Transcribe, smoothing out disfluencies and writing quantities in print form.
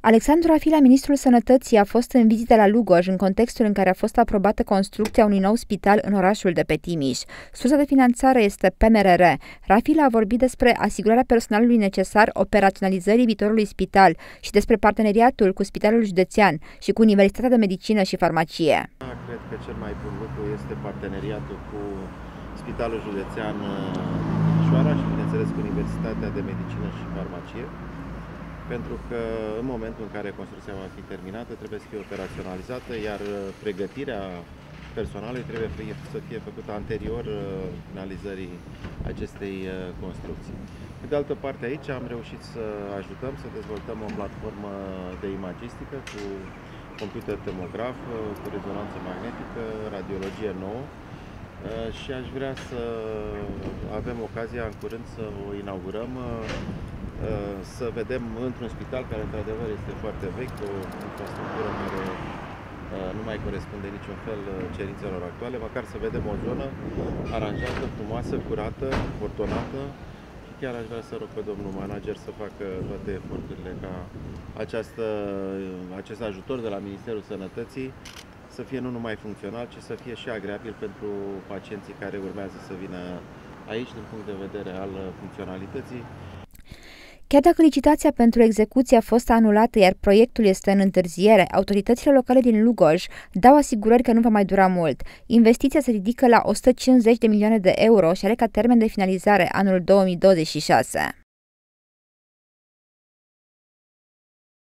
Alexandru Rafila, ministrul Sănătății, a fost în vizită la Lugoj în contextul în care a fost aprobată construcția unui nou spital în orașul de pe Timiș. Sursa de finanțare este PNRR. Rafila a vorbit despre asigurarea personalului necesar operaționalizării viitorului spital și despre parteneriatul cu Spitalul Județean și cu Universitatea de Medicină și Farmacie. Cred că cel mai bun lucru este parteneriatul cu Spitalul Județean Timișoara și, bineînțeles, cu Universitatea de Medicină și Farmacie, pentru că în momentul în care construcția va fi terminată, trebuie să fie operaționalizată, iar pregătirea personalului trebuie să fie făcută anterior finalizării acestei construcții. Pe de altă parte, aici am reușit să ajutăm să dezvoltăm o platformă de imagistică cu computer tomograf, cu rezonanță magnetică, radiologie nouă, și aș vrea să avem ocazia în curând să o inaugurăm, să vedem într-un spital care într-adevăr este foarte vechi, o infrastructură care nu mai corespunde niciun fel cerințelor actuale, măcar să vedem o zonă aranjată, frumoasă, curată, ordonată. Și chiar aș vrea să rog pe domnul manager să facă toate eforturile ca acest ajutor de la Ministerul Sănătății să fie nu numai funcțional, ci să fie și agreabil pentru pacienții care urmează să vină aici din punct de vedere al funcționalității. Chiar dacă licitația pentru execuție a fost anulată, iar proiectul este în întârziere, autoritățile locale din Lugoj dau asigurări că nu va mai dura mult. Investiția se ridică la 150 de milioane de euro și are ca termen de finalizare anul 2026.